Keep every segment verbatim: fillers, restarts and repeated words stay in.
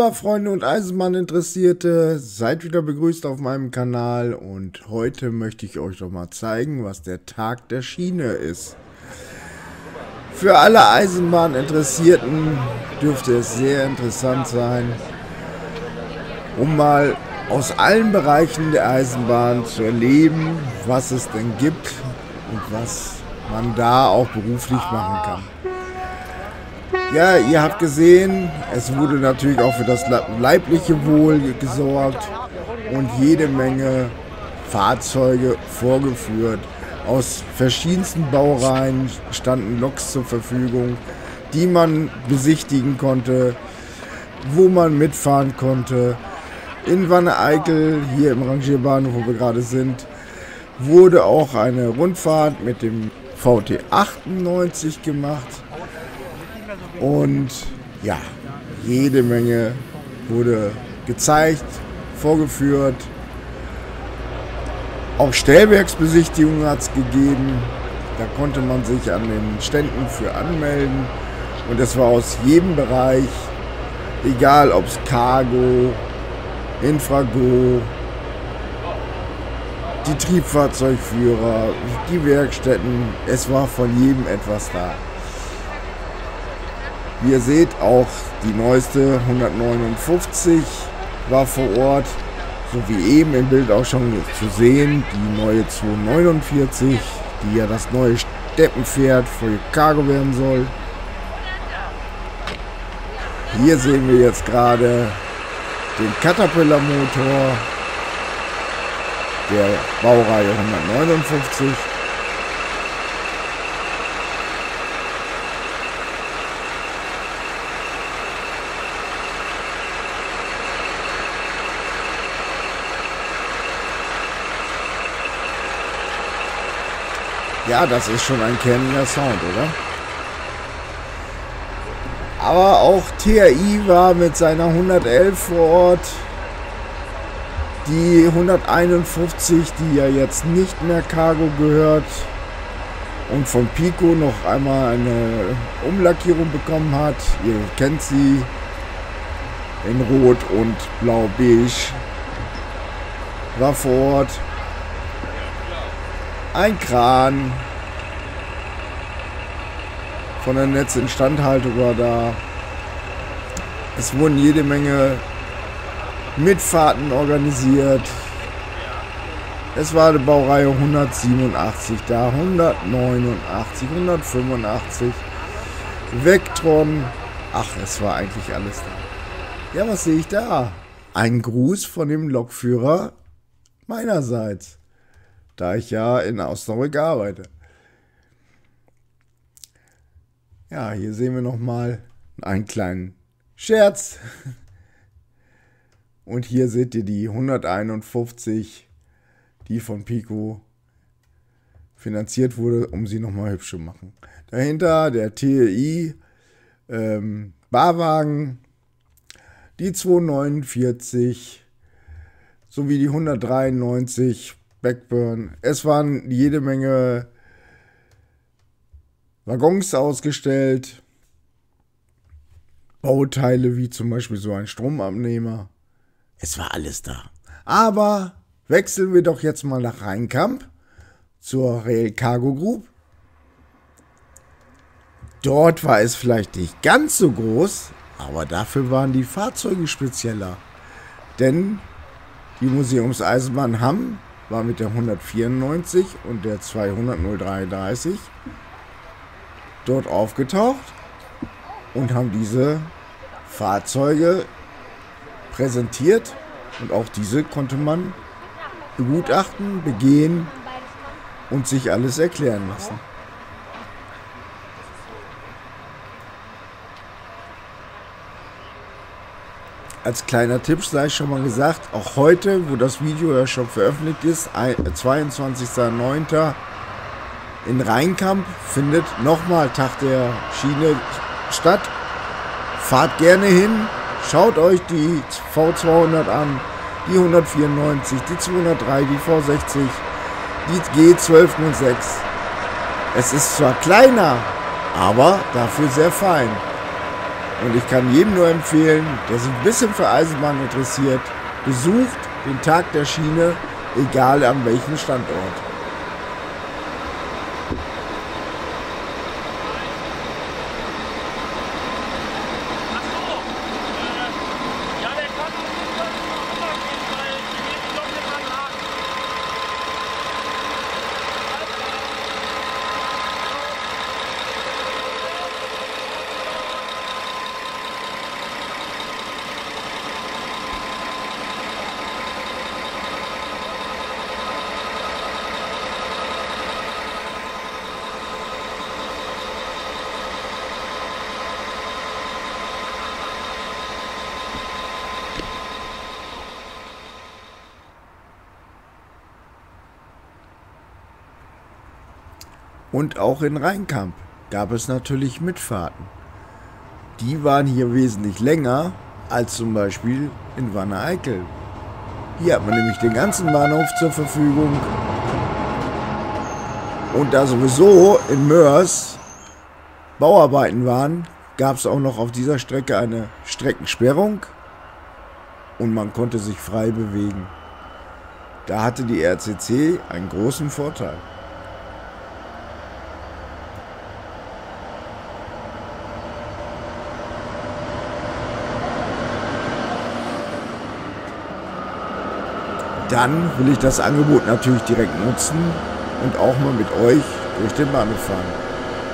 Hurra, Freunde und Eisenbahninteressierte, seid wieder begrüßt auf meinem Kanal und heute möchte ich euch doch mal zeigen, was der Tag der Schiene ist. Für alle Eisenbahninteressierten dürfte es sehr interessant sein, um mal aus allen Bereichen der Eisenbahn zu erleben, was es denn gibt und was man da auch beruflich machen kann. Ja, ihr habt gesehen, es wurde natürlich auch für das leibliche Wohl gesorgt und jede Menge Fahrzeuge vorgeführt. Aus verschiedensten Baureihen standen Loks zur Verfügung, die man besichtigen konnte, wo man mitfahren konnte. In Wanne-Eickel, hier im Rangierbahnhof, wo wir gerade sind, wurde auch eine Rundfahrt mit dem V T achtundneunzig gemacht. Und ja, jede Menge wurde gezeigt, vorgeführt. Auch Stellwerksbesichtigungen hat es gegeben. Da konnte man sich an den Ständen für anmelden. Und es war aus jedem Bereich, egal ob es Cargo, Infrago, die Triebfahrzeugführer, die Werkstätten, es war von jedem etwas da. Wie ihr seht, auch die neueste hundertneunundfünfzig war vor Ort, so wie eben im Bild auch schon zu sehen, die neue zweihundertneunundvierzig, die ja das neue Steppenpferd für Cargo werden soll. Hier sehen wir jetzt gerade den Caterpillar-Motor der Baureihe hundertneunundfünfzig. Ja, das ist schon ein kerniger Sound, oder? Aber auch T R I war mit seiner hundertelf vor Ort. Die hunderteinundfünfzig, die ja jetzt nicht mehr Cargo gehört und von Pico noch einmal eine Umlackierung bekommen hat. Ihr kennt sie in Rot und Blau-Beige. War vor Ort. Ein Kran von der Netzinstandhaltung war da. Es wurden jede Menge Mitfahrten organisiert. Es war die Baureihe hundertsiebenundachtzig da, hundertneunundachtzig, hundertfünfundachtzig, Vectron. Ach, es war eigentlich alles da. Ja, was sehe ich da? Ein Gruß von dem Lokführer meinerseits, da ich ja in Osnabrück arbeite. Ja, hier sehen wir nochmal einen kleinen Scherz. Und hier seht ihr die hunderteinundfünfzig, die von Pico finanziert wurde, um sie nochmal hübsch zu machen. Dahinter der T R I ähm, Barwagen, die zweihundertneunundvierzig sowie die hundertdreiundneunzig Backburn. Es waren jede Menge Waggons ausgestellt, Bauteile wie zum Beispiel so ein Stromabnehmer. Es war alles da. Aber wechseln wir doch jetzt mal nach Rheinkamp zur Rail Cargo Group. Dort war es vielleicht nicht ganz so groß, aber dafür waren die Fahrzeuge spezieller. Denn die Museumseisenbahn Hamm war mit der hundertvierundneunzig und der zweihundert null dreiunddreißig dort aufgetaucht und haben diese Fahrzeuge präsentiert und auch diese konnte man begutachten, begehen und sich alles erklären lassen. Als kleiner Tipp sei schon mal gesagt, auch heute, wo das Video ja schon veröffentlicht ist, zweiundzwanzigster neunter in Rheinkamp findet nochmal Tag der Schiene statt. Fahrt gerne hin, schaut euch die V zweihundert an, die hundertvierundneunzig, die zweihundertdrei, die V sechzig, die G zwölf null sechs. Es ist zwar kleiner, aber dafür sehr fein. Und ich kann jedem nur empfehlen, der sich ein bisschen für Eisenbahn interessiert, besucht den Tag der Schiene, egal an welchem Standort. Und auch in Rheinkamp gab es natürlich Mitfahrten. Die waren hier wesentlich länger als zum Beispiel in Wanne-Eickel. Hier hat man nämlich den ganzen Bahnhof zur Verfügung. Und da sowieso in Moers Bauarbeiten waren, gab es auch noch auf dieser Strecke eine Streckensperrung und man konnte sich frei bewegen. Da hatte die R C C einen großen Vorteil. Dann will ich das Angebot natürlich direkt nutzen und auch mal mit euch durch den Bahnhof fahren.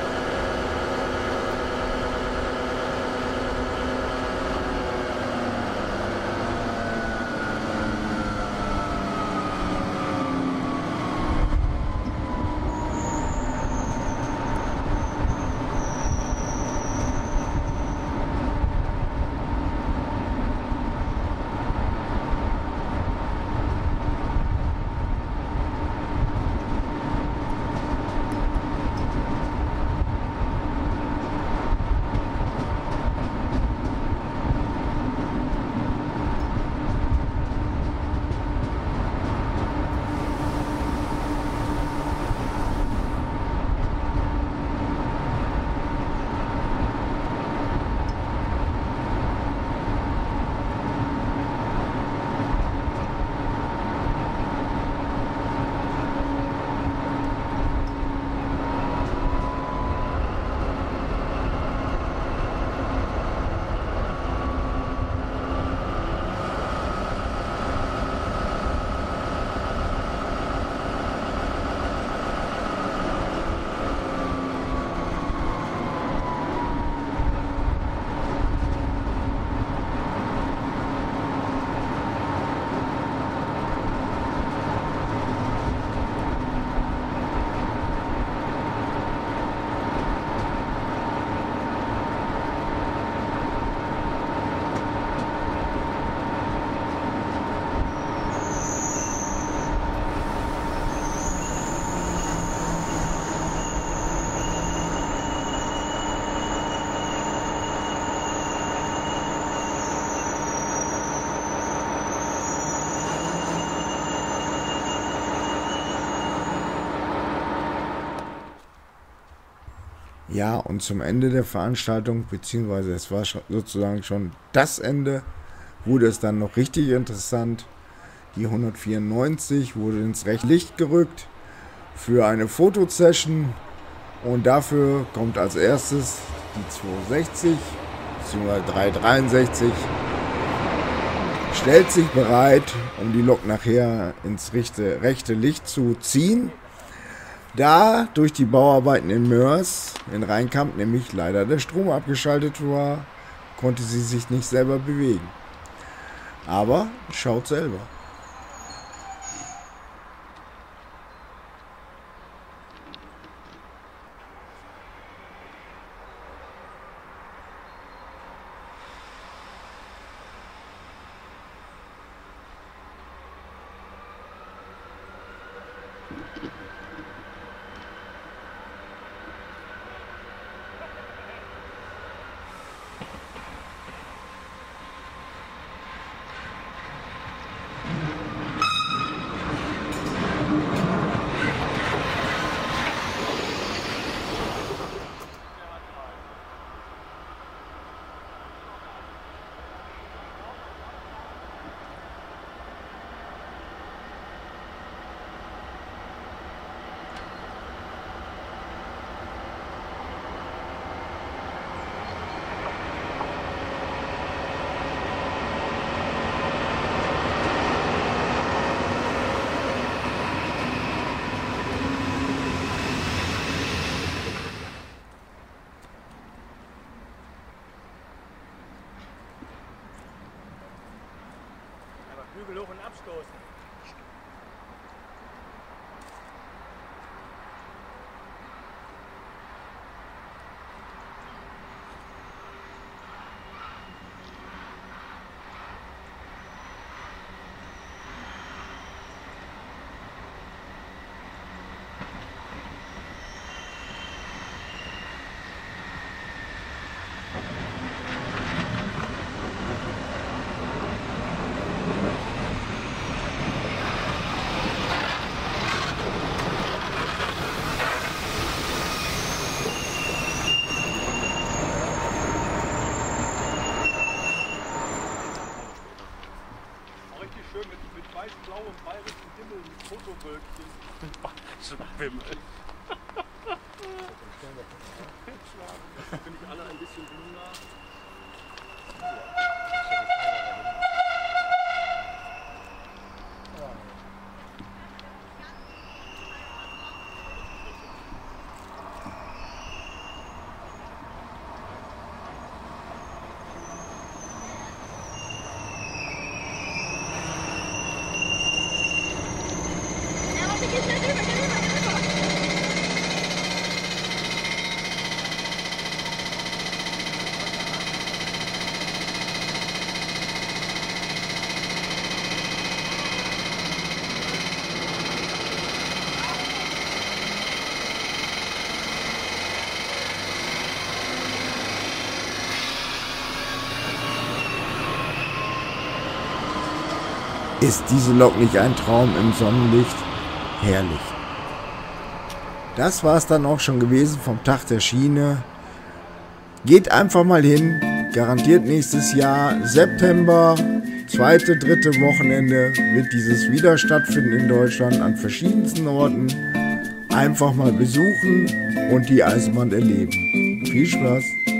Ja, und zum Ende der Veranstaltung, beziehungsweise es war sozusagen schon das Ende, wurde es dann noch richtig interessant. Die hundertvierundneunzig wurde ins rechte Licht gerückt für eine Fotosession und dafür kommt als erstes die zweihundertsechzig bzw. dreihundertdreiundsechzig, stellt sich bereit, um die Lok nachher ins rechte, rechte Licht zu ziehen. Da durch die Bauarbeiten in Moers, in Rheinkamp, nämlich leider der Strom abgeschaltet war, konnte sie sich nicht selber bewegen. Aber schaut selber. Flügel hoch und abstoßen. Schön mit, mit weiß-blauem bayerischen Himmel, mit Fotowölkchen. Schwammhimmel. Finde ich alle ein bisschen grüner. Ist diese Lok nicht ein Traum im Sonnenlicht? Herrlich. Das war es dann auch schon gewesen vom Tag der Schiene. Geht einfach mal hin. Garantiert nächstes Jahr, September, zweite, dritte Wochenende, wird dieses wieder stattfinden in Deutschland an verschiedensten Orten. Einfach mal besuchen und die Eisenbahn erleben. Viel Spaß!